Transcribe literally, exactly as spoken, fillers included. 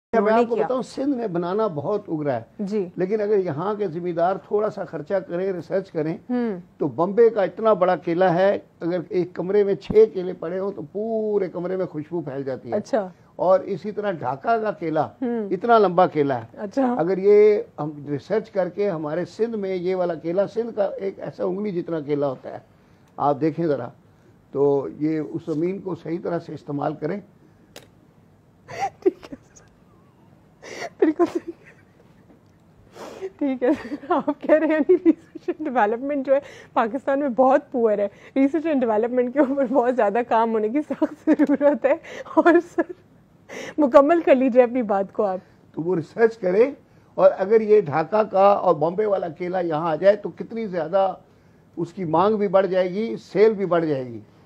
मैं आपको बताऊं, सिंध में बनाना बहुत उग रहा है जी, लेकिन अगर यहाँ के जिम्मेदार थोड़ा सा खर्चा करें, रिसर्च करें, तो बम्बे का इतना बड़ा केला है, अगर एक कमरे में छह केले पड़े हो तो पूरे कमरे में खुशबू फैल जाती है। अच्छा। और इसी तरह ढाका का केला इतना लंबा केला है। अच्छा। अगर ये हम रिसर्च करके हमारे सिंध में ये वाला केला, सिंध का एक ऐसा उंगली जितना केला होता है, आप देखें जरा, तो ये उस जमीन को सही तरह से इस्तेमाल करें। ठीक है, बिल्कुल ठीक है। आप कह रहे हैं रिसर्च एंड डेवलपमेंट जो है पाकिस्तान में बहुत पुअर है, रिसर्च एंड डेवलपमेंट के ऊपर बहुत ज़्यादा काम होने की सख्त ज़रूरत है। और सर मुकम्मल कर लीजिए अपनी बात को आप। तो वो रिसर्च करें, और अगर ये ढाका का और बॉम्बे वाला केला यहाँ आ जाए तो कितनी ज़्यादा उसकी मांग भी बढ़ जाएगी, सेल भी बढ़ जाएगी।